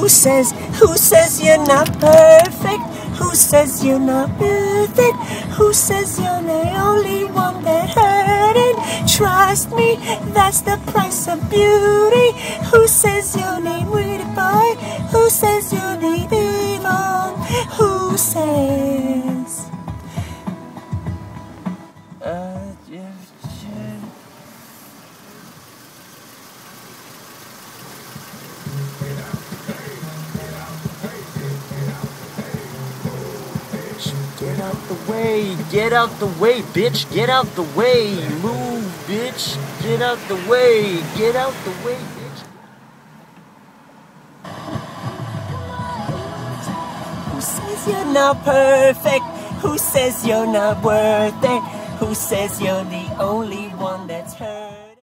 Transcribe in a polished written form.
Who says you're not perfect? Who says you're not worth it? Who says you're the only one that hurt it? Trust me, that's the price of beauty. Who says you need pretty boy? Who says you need evil? Who says? Get out the way, bitch, get out the way, move, bitch, get out the way, bitch. Who says you're not perfect? Who says you're not worth it? Who says you're the only one that's hurt?